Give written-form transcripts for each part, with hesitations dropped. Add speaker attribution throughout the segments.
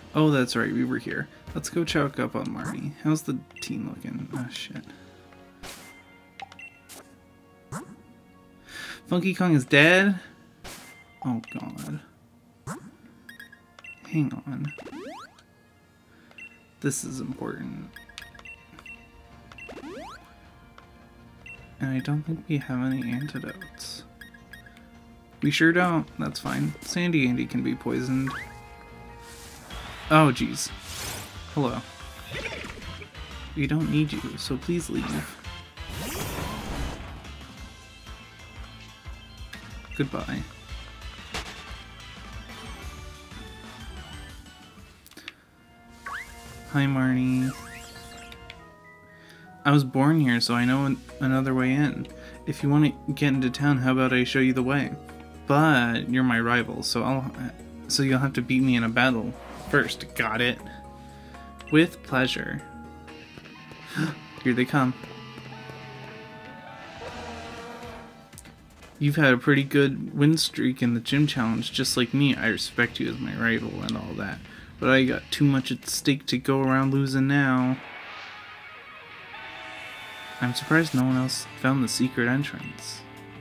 Speaker 1: Oh, that's right, we were here. Let's go choke up on Marty. How's the team looking? Oh, shit. Funky Kong is dead? Oh, God. Hang on. This is important. And I don't think we have any antidotes. We sure don't. That's fine. Sandy Andy can be poisoned. Oh, jeez. Hello. We don't need you, so please leave. Goodbye. Hi, Marnie. I was born here, so I know another way in. If you want to get into town, how about I show you the way? But you're my rival, so you'll have to beat me in a battle first. Got it? With pleasure. Here they come. You've had a pretty good win streak in the gym challenge, just like me. I respect you as my rival and all that, but I got too much at stake to go around losing now. I'm surprised no one else found the secret entrance.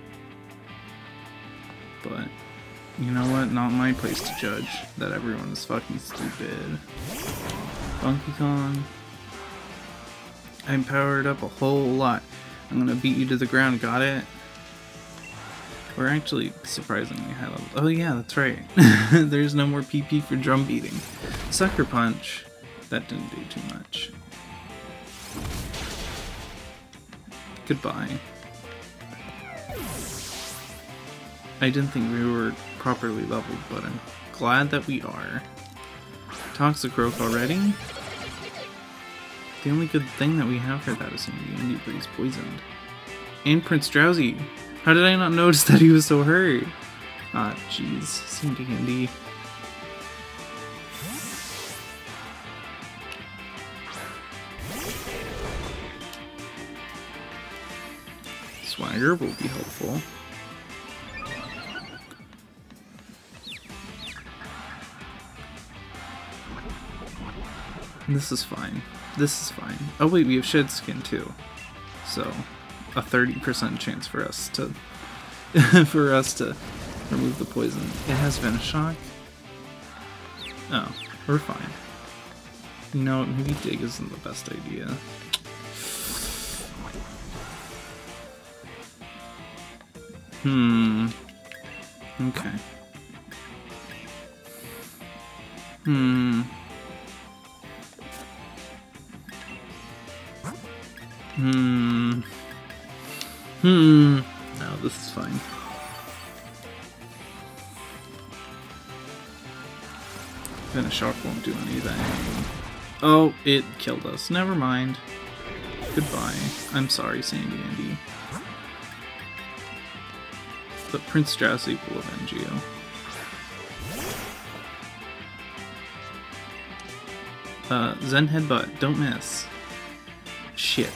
Speaker 1: But, you know what? Not my place to judge that everyone is fucking stupid. Funky Kong. I'm powered up a whole lot. I'm gonna beat you to the ground, got it? We're actually surprisingly high level. Oh yeah, that's right. There's no more PP for drum beating. Sucker Punch. That didn't do too much. Goodbye. I didn't think we were properly leveled, but I'm glad that we are. Toxicroak already? The only good thing that we have for that is Sandy Andy, but he's poisoned. And Prince Drowsy. How did I not notice that he was so hurt? Ah, jeez. Sandy Andy. Swagger will be helpful. This is fine. This is fine. Oh wait, we have Shed Skin too. So, a 30% chance for us to remove the poison. It has Venoshock. Oh, we're fine. You know, maybe Dig isn't the best idea. Okay. No, this is fine. Venoshock won't do anything. Oh, it killed us. Never mind. Goodbye. I'm sorry, Sandy Andy. But Prince Drowsy will avenge you. Zen Headbutt, don't miss. Shit.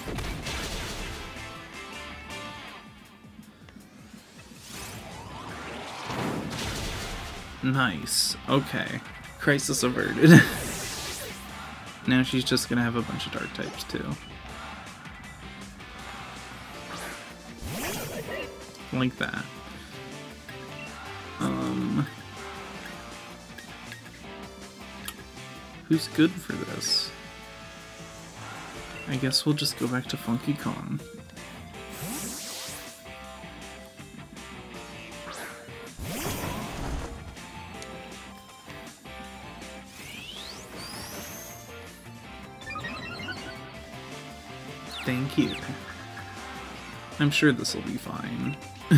Speaker 1: Nice. Okay. Crisis averted. Now she's just gonna have a bunch of dark types too. Like that. Who's good for this? I guess we'll just go back to Funky Kong. Thank you. I'm sure this will be fine.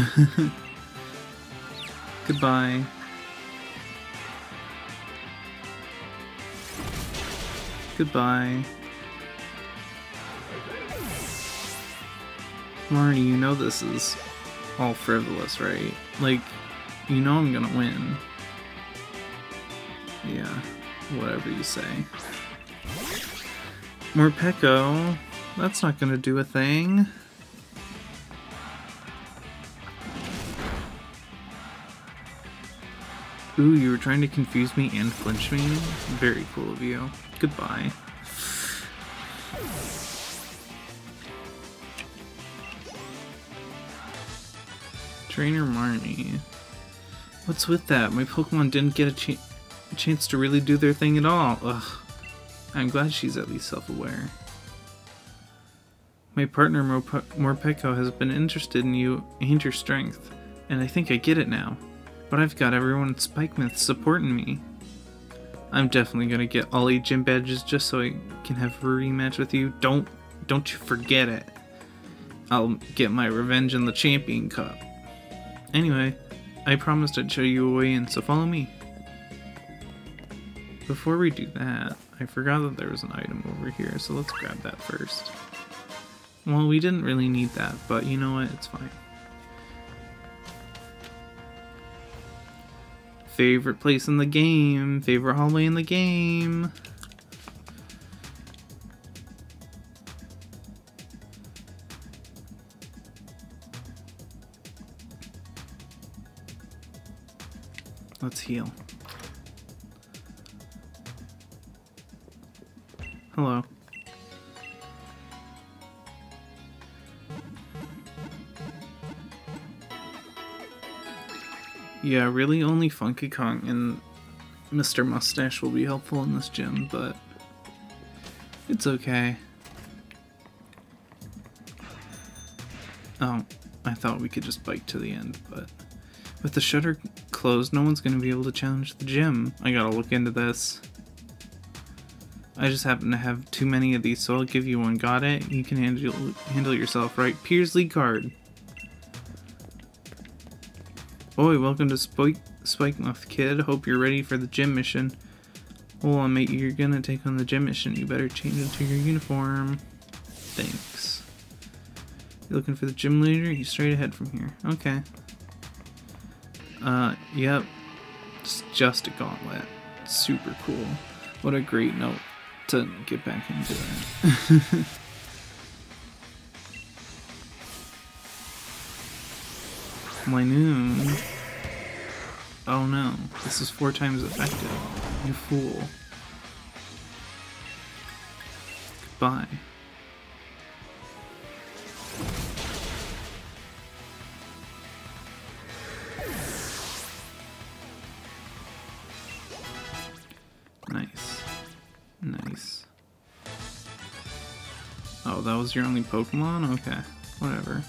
Speaker 1: Goodbye. Goodbye. Marnie, you know this is all frivolous, right? Like, you know I'm gonna win. Yeah, whatever you say. Morpeko, that's not gonna do a thing. Ooh, you were trying to confuse me and flinch me? Very cool of you. Goodbye. Trainer Marnie. What's with that? My Pokemon didn't get a chance to really do their thing at all. Ugh. I'm glad she's at least self-aware. My partner Morpeko has been interested in you and your strength, and I think I get it now. But I've got everyone at Spikemouth supporting me. I'm definitely gonna get all 8 gym badges just so I can have a rematch with you. Don't you forget it. I'll get my revenge in the Champion Cup. Anyway, I promised I'd show you a way in, so follow me. Before we do that, I forgot that there was an item over here, so let's grab that first. Well, we didn't really need that, but you know what? It's fine. Favorite place in the game. Favorite hallway in the game. Let's heal. Hello. Yeah, really only Funky Kong and Mr. Mustache will be helpful in this gym, but it's okay. Oh, I thought we could just bike to the end, but with the shutter closed, no one's going to be able to challenge the gym. I gotta look into this. I just happen to have too many of these, so I'll give you one. Got it? You can handle yourself, right? Pearsley card. Boy, welcome to Spikemouth, kid. Hope you're ready for the gym mission. Hold on, mate. You're gonna take on the gym mission. You better change into your uniform. Thanks. You looking for the gym leader? He's straight ahead from here. Okay. Yep. It's just a gauntlet. Super cool. What a great note to get back into that. Linoone. Oh no, this is 4 times effective. You fool. Goodbye. Nice. Nice. Oh, that was your only Pokemon? Okay, whatever.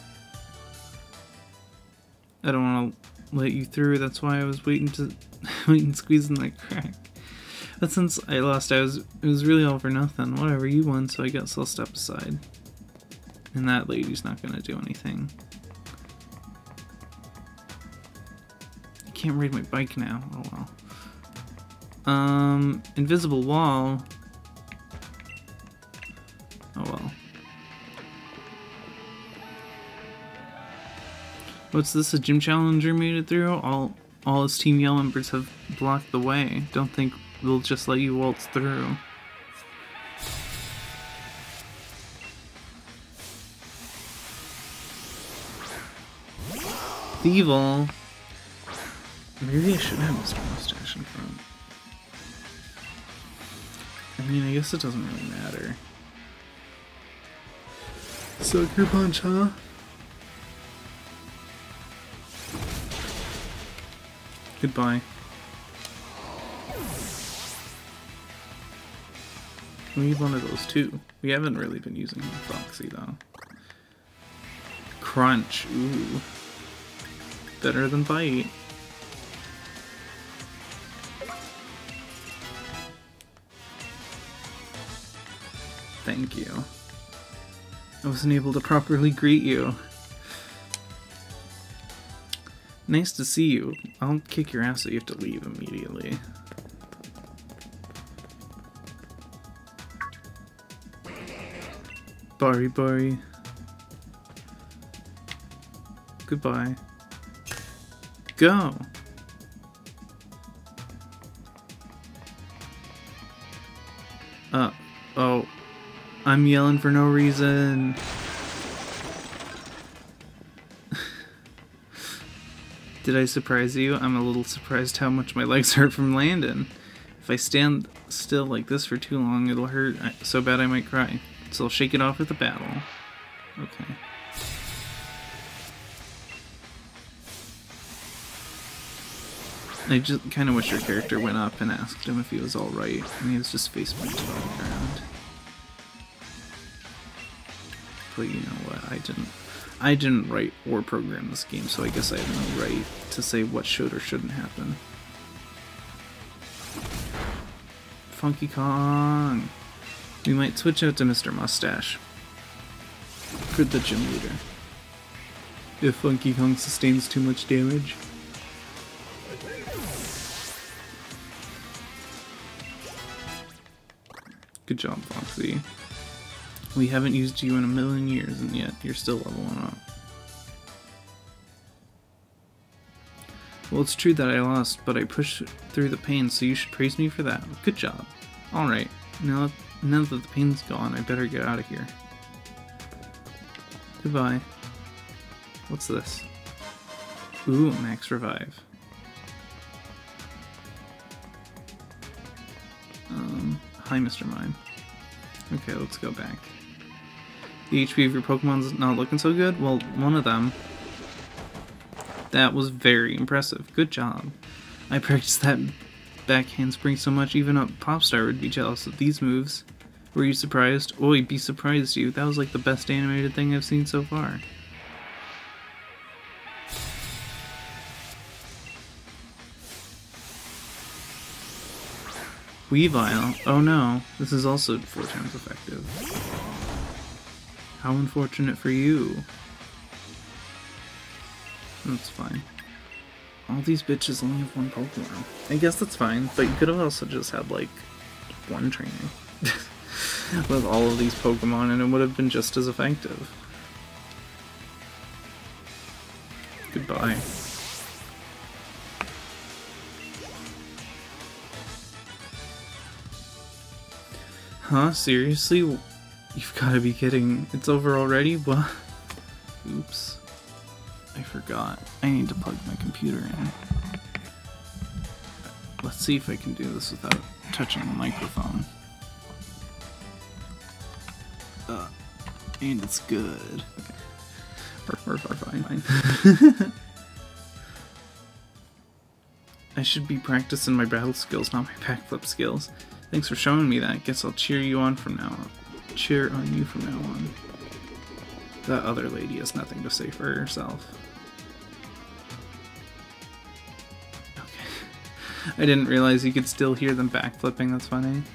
Speaker 1: I don't want to let you through, that's why I was waiting squeezing that crack. But since I lost, it was really all for nothing. Whatever, you won, so I guess I'll step aside. And that lady's not gonna do anything. I can't ride my bike now, oh well. Invisible wall. Oh well. What's this, a gym challenger made it through? All his Team Yell members have blocked the way. Don't think we'll just let you waltz through. Evil. Maybe I should have Mr. Mustache in front. I mean, I guess it doesn't really matter. Sucker punch, huh? Goodbye. We need one of those too. We haven't really been using Foxy though. Crunch, ooh. Better than Bite. Thank you. I wasn't able to properly greet you. Nice to see you. I'll kick your ass so you have to leave immediately. Bari. Goodbye. Go! Oh. I'm yelling for no reason. Did I surprise you? I'm a little surprised how much my legs hurt from landing. If I stand still like this for too long, it'll hurt so bad I might cry. So I'll shake it off with a battle. Okay. I just kind of wish your character went up and asked him if he was alright, and he was just face planted on the ground. But you know what, I didn't write or program this game, so I guess I have no right to say what should or shouldn't happen. Funky Kong! We might switch out to Mr. Mustache for the gym leader. If Funky Kong sustains too much damage. Good job, Foxy. We haven't used you in a million years, and yet you're still leveling up. Well, it's true that I lost, but I pushed through the pain, so you should praise me for that. Good job. Alright, now that the pain's gone, I better get out of here. Goodbye. What's this? Ooh, max revive. Hi, Mr. Mime. Okay, let's go back. The HP of your Pokemon's not looking so good? Well, one of them. That was very impressive. Good job. I practiced that back handspring so much, even a Popstar would be jealous of these moves. Were you surprised? Oh, he'd be surprised you. That was like the best animated thing I've seen so far. Weavile. Oh no, this is also 4 times effective. How unfortunate for you. That's fine. All these bitches only have 1 Pokemon. I guess that's fine, but you could have also just had like 1 training with all of these Pokemon and it would have been just as effective. Goodbye. Huh? Seriously? You've got to be kidding. It's over already? What? Oops. I forgot. I need to plug my computer in. Let's see if I can do this without touching the microphone. And it's good. Okay. We're fine. I should be practicing my battle skills, not my backflip skills. Thanks for showing me that. Guess I'll cheer you on from now on. Cheer on you from now on. That other lady has nothing to say for herself. Okay. I didn't realize you could still hear them backflipping. That's funny.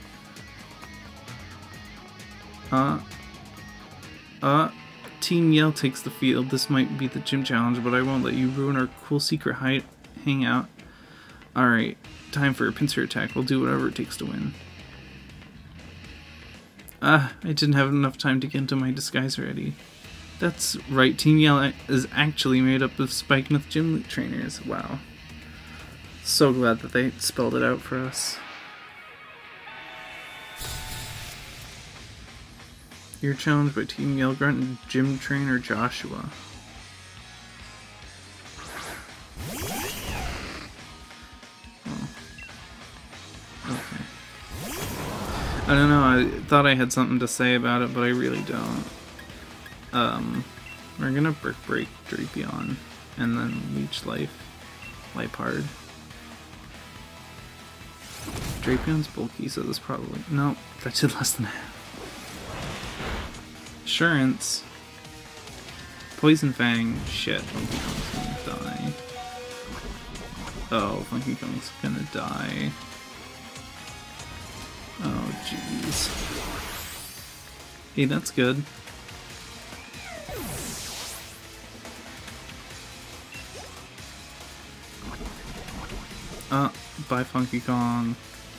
Speaker 1: Team Yell takes the field. This might be the gym challenge, but I won't let you ruin our cool secret hangout. Alright, time for a pincer attack. We'll do whatever it takes to win. I didn't have enough time to get into my disguise already. That's right, Team Yell is actually made up of Spikemuth gym trainers. Wow. So glad that they spelled it out for us. You're challenged by Team Yell Grunt and gym trainer Joshua. I don't know, I thought I had something to say about it, but I really don't. We're gonna Brick Break Drapion, and then Leech Life, Liepard. Drapion's bulky, so this probably... Nope, that did less than half. Assurance. Poison Fang. Shit, Funky Kong's gonna die. Oh, Funky Kong's gonna die. Oh, jeez. Hey, that's good. Bye, Funky Kong.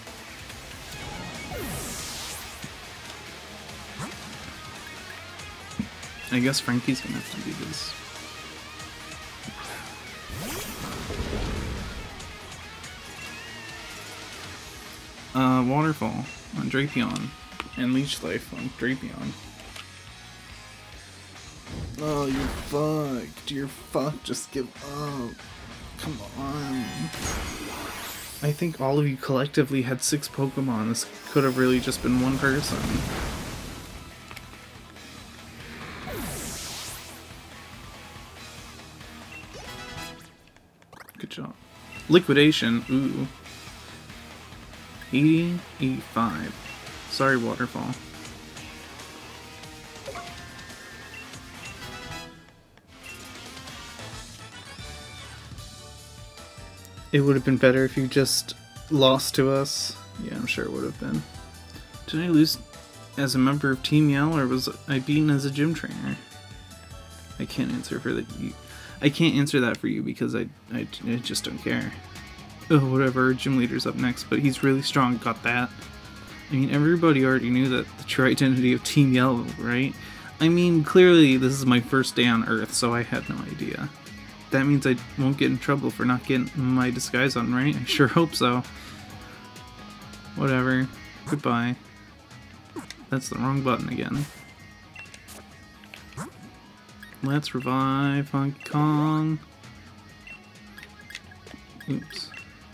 Speaker 1: I guess Frankie's gonna have to do this. Waterfall on Drapion, and Leech Life on Drapion. Oh, you're fucked. You're fucked. Just give up. Come on. I think all of you collectively had 6 Pokemon. This could have really just been one person. Good job. Liquidation. Ooh. 80, 85. Sorry, Waterfall. It would have been better if you just lost to us. Yeah, I'm sure it would have been. Did I lose as a member of Team Yell, or was I beaten as a gym trainer? I can't answer for that. I can't answer that for you because I just don't care. Oh, whatever. Gym leader's up next, but he's really strong. Got that. I mean, everybody already knew that the true identity of Team Yell, right? I mean, clearly this is my first day on Earth, so I had no idea. That means I won't get in trouble for not getting my disguise on, right? I sure hope so. Whatever. Goodbye. That's the wrong button again. Let's revive Funky Kong. Oops.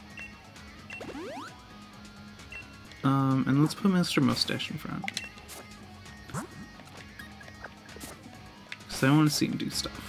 Speaker 1: And let's put Mr. Mustache in front. Because I want to see him do stuff.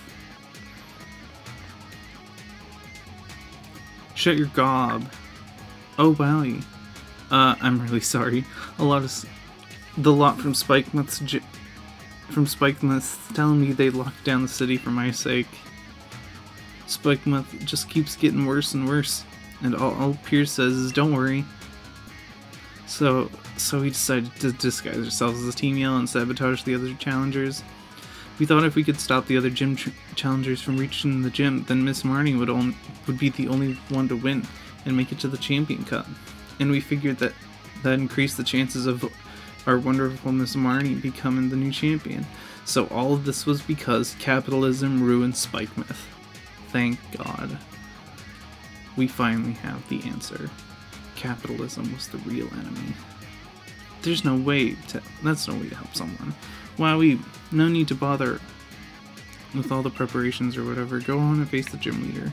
Speaker 1: Shut your gob. Oh, Wowie. I'm really sorry. The lot from Spikemuth's telling me they locked down the city for my sake. Spikemuth just keeps getting worse and worse, and all Pierce says is, "Don't worry." So we decided to disguise ourselves as a Team Yell and sabotage the other challengers. We thought if we could stop the other gym challengers from reaching the gym, then Miss Marnie would be the only one to win and make it to the Champion Cup. And we figured that increased the chances of our wonderful Miss Marnie becoming the new champion. So all of this was because capitalism ruined Spikemuth. Thank God. We finally have the answer. Capitalism was the real enemy. That's no way to help someone. Wowie, no need to bother with all the preparations or whatever. Go on and face the gym leader.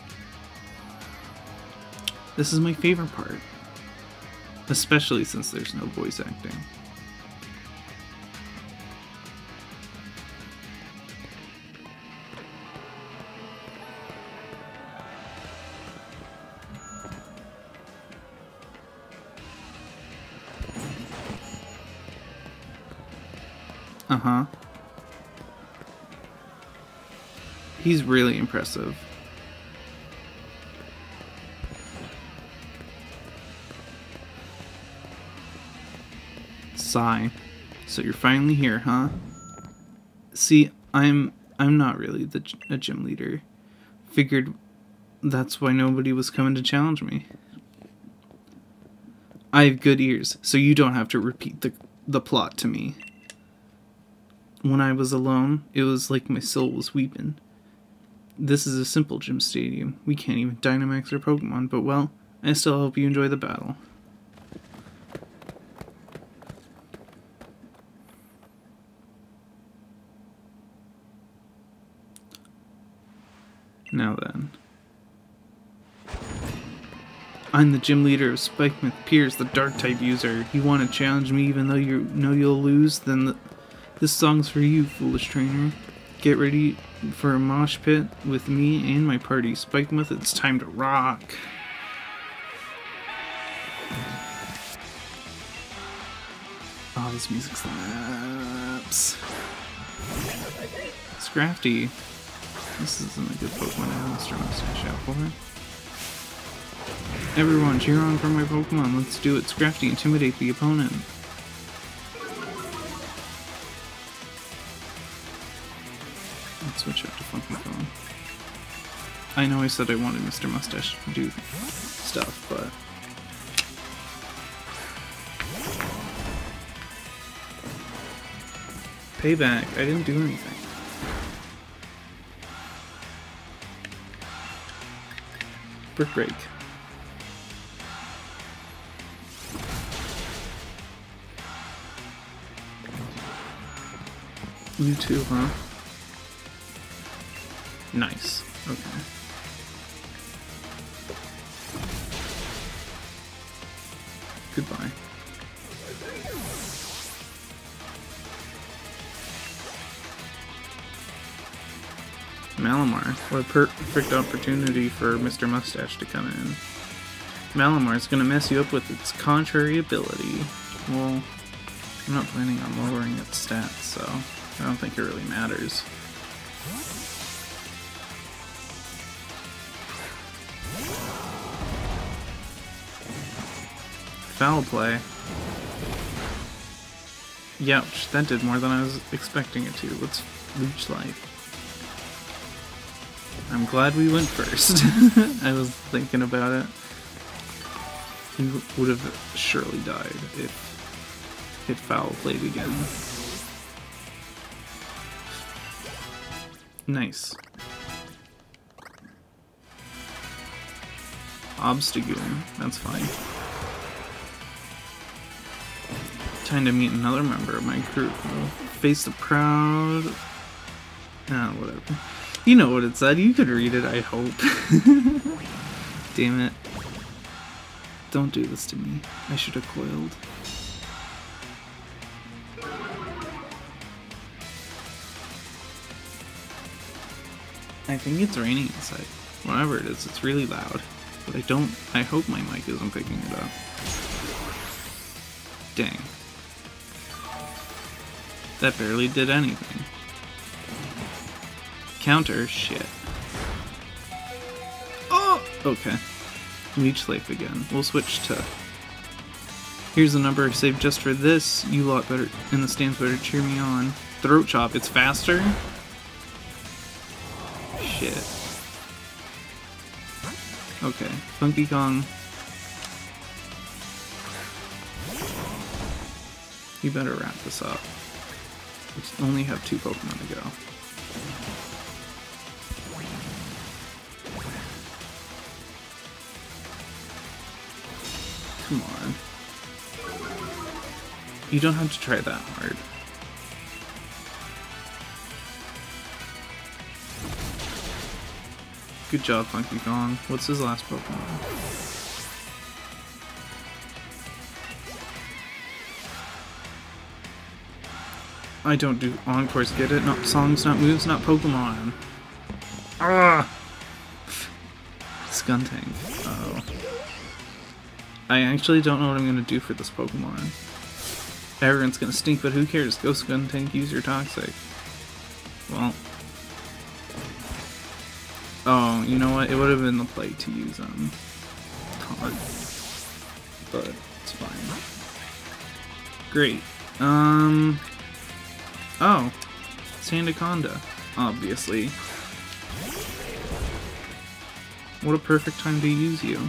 Speaker 1: This is my favorite part. Especially since there's no voice acting. Uh-huh. He's really impressive. Sigh. So you're finally here, huh? See, I'm not really a gym leader. Figured that's why nobody was coming to challenge me. I have good ears, so you don't have to repeat the plot to me. When I was alone, it was like my soul was weeping. This is a simple gym stadium. We can't even Dynamax our Pokemon, but well, I still hope you enjoy the battle. Now then. I'm the gym leader of Spikemuth Pierce, the Dark-type user. You want to challenge me even though you know you'll lose? Then this song's for you, foolish trainer. Get ready for a mosh pit with me and my party. Spikemuth, it's time to rock. Oh, this music slaps. Scrafty. This isn't a good Pokemon to have Mr. Mustache out for. Everyone, cheer on for my Pokemon. Let's do it. Scrafty, intimidate the opponent. Let's switch up to Funky Kong. I know I said I wanted Mr. Mustache to do stuff, but... Payback. I didn't do anything. Brick Break. You too, huh? Nice. Okay. Goodbye. Malamar. What a perfect opportunity for Mr. Mustache to come in. Malamar is going to mess you up with its contrary ability. Well, I'm not planning on lowering its stats, so I don't think it really matters. Foul play. Youch, that did more than I was expecting it to. Let's Leech Life. I'm glad we went first. I was thinking about it. He would have surely died if it foul played again. Nice. Obstagoon, that's fine. Time to meet another member of my crew. Face the proud... Ah, whatever. You know what it said. You could read it, I hope. Damn it. Don't do this to me. I should have coiled. I think it's raining inside. Whatever it is, it's really loud. But I hope my mic isn't picking it up. Dang. That barely did anything. Counter? Shit. Oh! Okay. Leech Life again. We'll switch to... Here's the number I saved just for this. You lot better in the stands better cheer me on. Throat Chop. It's faster? Shit. Okay. Funky Kong. You better wrap this up. We only have 2 Pokemon to go. Come on. You don't have to try that hard. Good job, Funky Kong. What's his last Pokemon? I don't do encores, get it? Not songs, not moves, not Pokemon. Ah! Skuntank. Uh-oh. I actually don't know what I'm gonna do for this Pokemon. Everyone's gonna stink, but who cares? Go Skuntank, use your Toxic. Well. Oh, you know what? It would have been the play to use Taunt. But it's fine. Great. Oh. Sandaconda, obviously. What a perfect time to use you.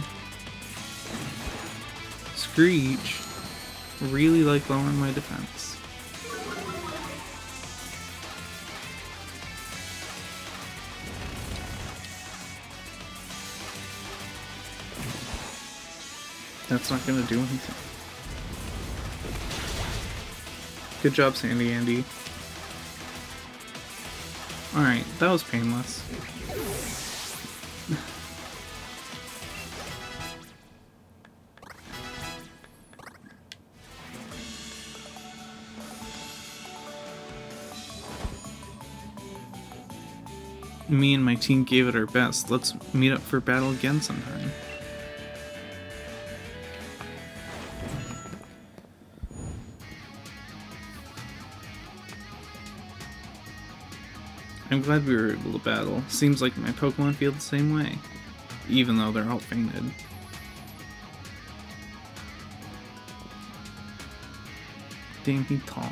Speaker 1: Screech. Really like lowering my defense. That's not gonna do anything. Good job, Sandy Andy. Alright, that was painless. Me and my team gave it our best. Let's meet up for battle again sometime. I'm glad we were able to battle. Seems like my Pokemon feel the same way, even though they're all fainted. Damn, he tall.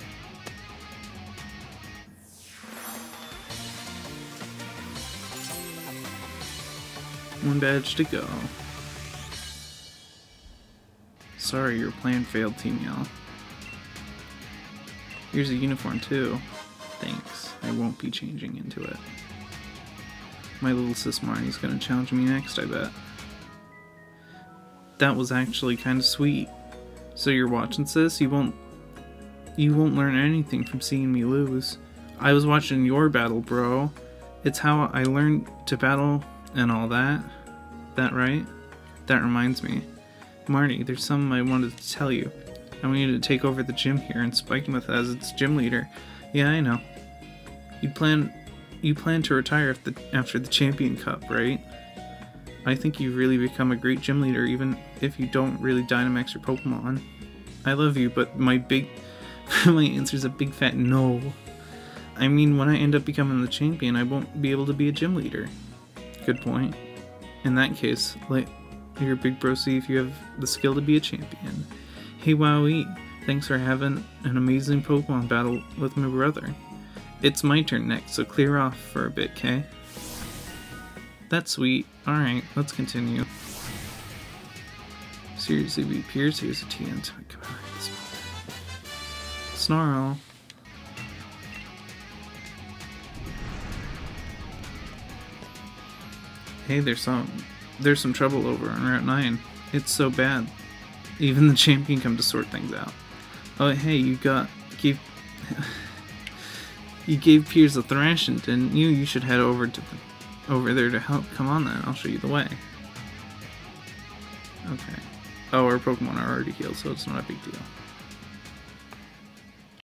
Speaker 1: One badge to go. Sorry, your plan failed, Team Yell. Here's a uniform too. Thanks. I won't be changing into it. My little sis Marnie's gonna challenge me next, I bet. That was actually kinda sweet. So you're watching, sis? You won't learn anything from seeing me lose. I was watching your battle, bro. It's how I learned to battle and all that. That right? That reminds me. Marty, there's something I wanted to tell you. I want you to take over the gym here and Spikemuth as its gym leader. Yeah, I know. You plan to retire after the Champion Cup, right? I think you've really become a great gym leader even if you don't really Dynamax your Pokemon. I love you, but my answer's a big fat no. I mean, when I end up becoming the champion, I won't be able to be a gym leader. Good point. In that case, let your big bro see if you have the skill to be a champion. Hey Wowee, thanks for having an amazing Pokemon battle with my brother. It's my turn next, so clear off for a bit, okay? That's sweet. Alright, let's continue. Seriously, we Pierce, here's a TN. Come on, this Snarl. Hey, there's some trouble over on Route 9. It's so bad. Even the champion come to sort things out. Oh, hey, you gave Piers a thrashing, didn't you? You should head over there to help. Come on then, I'll show you the way. Okay. Oh, our Pokemon are already healed, so it's not a big deal.